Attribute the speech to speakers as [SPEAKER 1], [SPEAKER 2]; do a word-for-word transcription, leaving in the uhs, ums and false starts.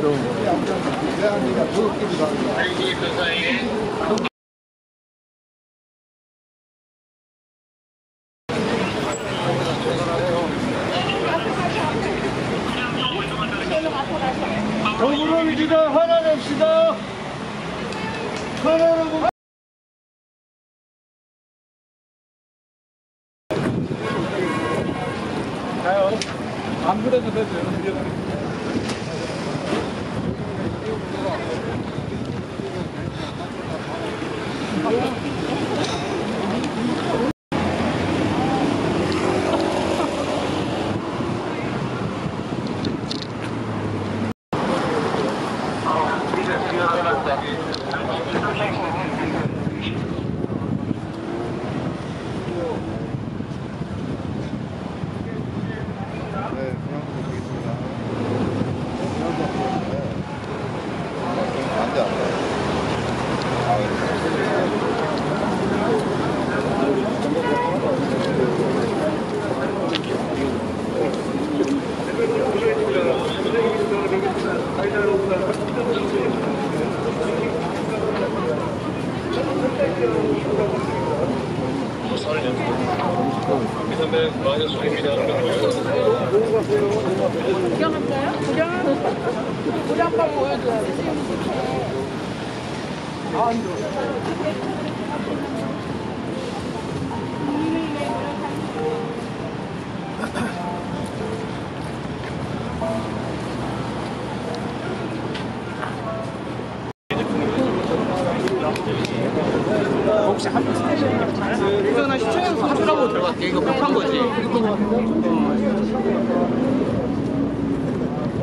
[SPEAKER 1] 더불어민주당 하나 냅시다. 하나는 뭐... 가요. 안 그래도 되죠.
[SPEAKER 2] 구경할까요? 구경? 구경 한번 보여줘야지. 아,
[SPEAKER 3] 혹시 한 번 일전에 시청에서 사주라고 들어갈게. 이거 급한 거지.